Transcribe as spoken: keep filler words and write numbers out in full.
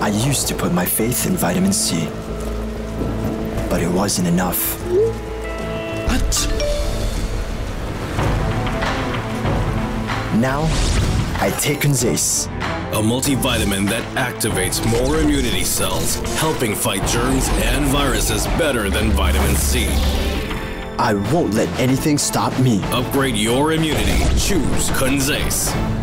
I used to put my faith in vitamin C, but it wasn't enough. What? Now, I take Conzace. A multivitamin that activates more immunity cells, helping fight germs and viruses better than vitamin C. I won't let anything stop me. Upgrade your immunity. Choose Conzace.